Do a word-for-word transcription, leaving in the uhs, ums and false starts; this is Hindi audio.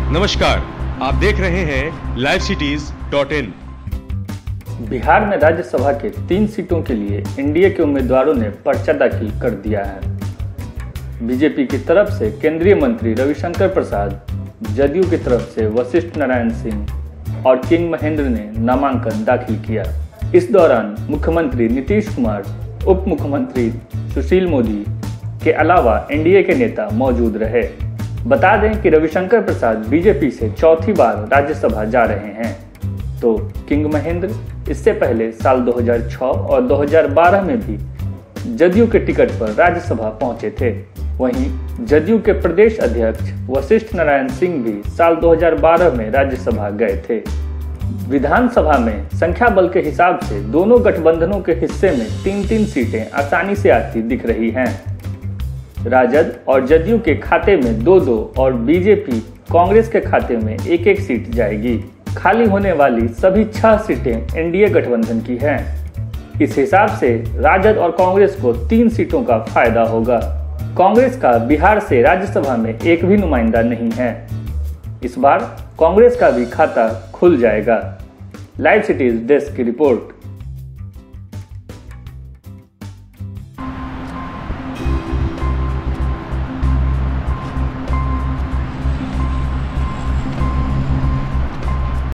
नमस्कार, आप देख रहे हैं live cities dot in. Bihar में राज्यसभा के तीन सीटों के लिए एनडीए के उम्मीदवारों ने पर्चा दाखिल कर दिया है। बीजेपी की तरफ से केंद्रीय मंत्री रविशंकर प्रसाद, जदयू की तरफ से वशिष्ठ नारायण सिंह और किंग महेंद्र ने नामांकन दाखिल किया। इस दौरान मुख्यमंत्री नीतीश कुमार, उप मुख्यमंत्री सुशील मोदी के अलावा एनडीए के नेता मौजूद रहे। बता दें कि रविशंकर प्रसाद बीजेपी से चौथी बार राज्यसभा जा रहे हैं, तो किंग महेंद्र इससे पहले साल दो हज़ार छह और दो हज़ार बारह में भी जदयू के टिकट पर राज्यसभा पहुंचे थे। वहीं जदयू के प्रदेश अध्यक्ष वशिष्ठ नारायण सिंह भी साल दो हज़ार बारह में राज्यसभा गए थे। विधानसभा में संख्या बल के हिसाब से दोनों गठबंधनों के हिस्से में तीन तीन सीटें आसानी से आती दिख रही हैं। राजद और जदयू के खाते में दो दो और बीजेपी कांग्रेस के खाते में एक एक सीट जाएगी। खाली होने वाली सभी छह सीटें एनडीए गठबंधन की हैं। इस हिसाब से राजद और कांग्रेस को तीन सीटों का फायदा होगा। कांग्रेस का बिहार से राज्यसभा में एक भी नुमाइंदा नहीं है। इस बार कांग्रेस का भी खाता खुल जाएगा। लाइव सिटीज डेस्क की रिपोर्ट।